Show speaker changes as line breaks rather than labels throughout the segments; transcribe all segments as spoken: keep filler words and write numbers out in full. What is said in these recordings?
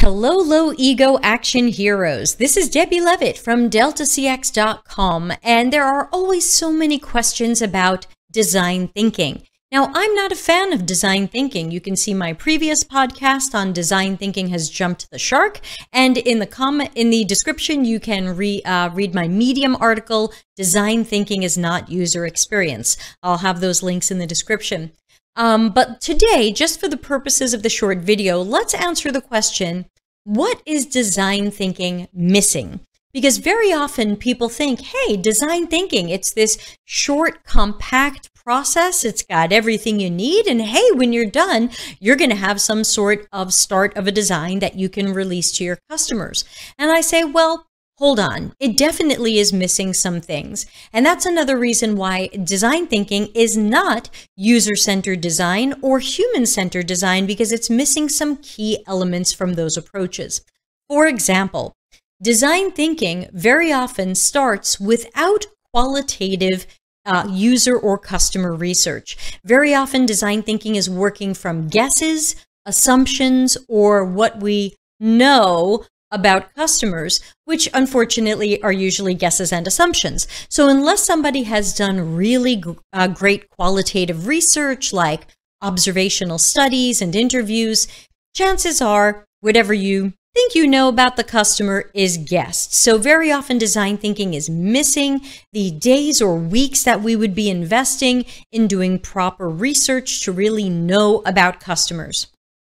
Hello, low ego action heroes. This is Debbie Levitt from Delta C X dot com, and there are always so many questions about design thinking. Now, I'm not a fan of design thinking. You can see my previous podcast on design thinking has jumped the shark, and in the comment in the description, you can re, uh, read my Medium article, Design Thinking is Not User Experience. I'll have those links in the description. Um, but today, just for the purposes of the short video, let's answer the question, what is design thinking missing? Because very often people think, hey, design thinking, it's this short, compact process. It's got everything you need. And hey, when you're done, you're going to have some sort of start of a design that you can release to your customers. And I say, well, hold on, it definitely is missing some things. And that's another reason why design thinking is not user-centered design or human-centered design, because it's missing some key elements from those approaches. For example, design thinking very often starts without qualitative uh, user or customer research. Very often design thinking is working from guesses, assumptions, or what we know about customers, which unfortunately are usually guesses and assumptions. So unless somebody has done really uh, great qualitative research like observational studies and interviews, chances are whatever you think you know about the customer is guessed. So very often design thinking is missing the days or weeks that we would be investing in doing proper research to really know about customers.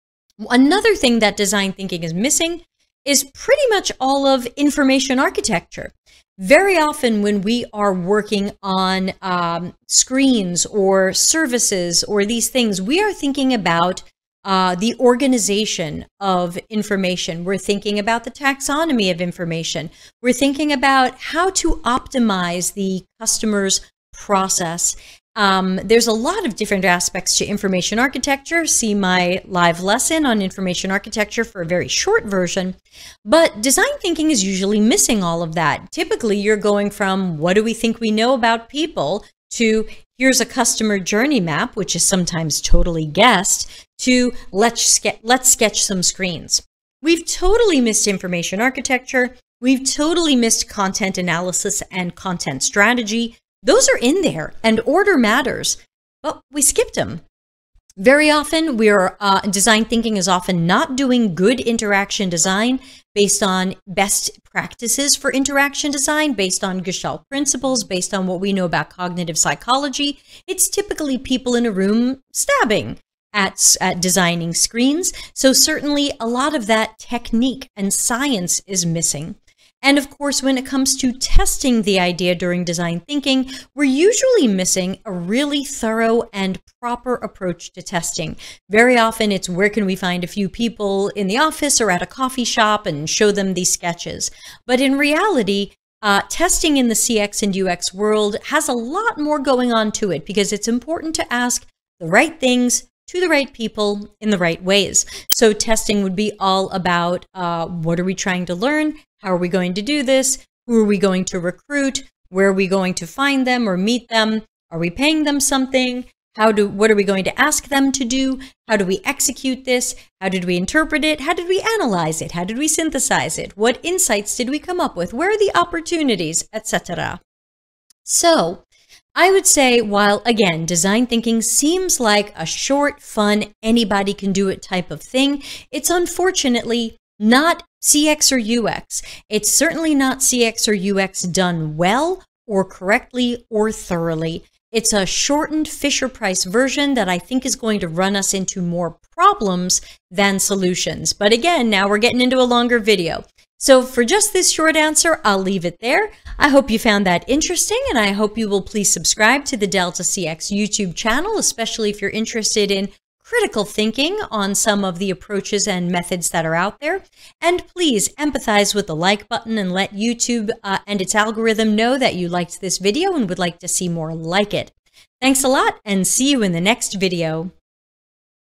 Another thing that design thinking is missing is pretty much all of information architecture. Very often when we are working on um, screens or services or these things, we are thinking about uh, the organization of information. We're thinking about the taxonomy of information. We're thinking about how to optimize the customer's process. Um, there's a lot of different aspects to information architecture. See my live lesson on information architecture for a very short version. But design thinking is usually missing all of that. Typically, you're going from what do we think we know about people to here's a customer journey map, which is sometimes totally guessed, to let's, ske let's sketch some screens. We've totally missed information architecture. We've totally missed content analysis and content strategy. Those are in there, and order matters, but we skipped them. Very often, we are, uh, design thinking is often not doing good interaction design based on best practices for interaction design, based on Gestalt principles, based on what we know about cognitive psychology. It's typically people in a room stabbing at, at designing screens. So certainly a lot of that technique and science is missing. And of course, when it comes to testing the idea during design thinking, we're usually missing a really thorough and proper approach to testing. Very often it's where can we find a few people in the office or at a coffee shop and show them these sketches. But in reality, uh, testing in the C X and U X world has a lot more going on to it, because it's important to ask the right things to the right people in the right ways. So testing would be all about uh, what are we trying to learn? How are we going to do this? Who are we going to recruit? Where are we going to find them or meet them? Are we paying them something? How do, what are we going to ask them to do? How do we execute this? How did we interpret it? How did we analyze it? How did we synthesize it? What insights did we come up with? Where are the opportunities, et cetera? So I would say, while again, design thinking seems like a short, fun, anybody can do it type of thing, it's unfortunately not C X or U X. It's certainly not C X or U X done well or correctly or thoroughly. It's a shortened Fisher-Price version that I think is going to run us into more problems than solutions. But again, now we're getting into a longer video. So for just this short answer, I'll leave it there. I hope you found that interesting, and I hope you will please subscribe to the Delta C X YouTube channel, especially if you're interested in critical thinking on some of the approaches and methods that are out there. And please empathize with the like button and let YouTube uh, and its algorithm know that you liked this video and would like to see more like it. Thanks a lot, and see you in the next video.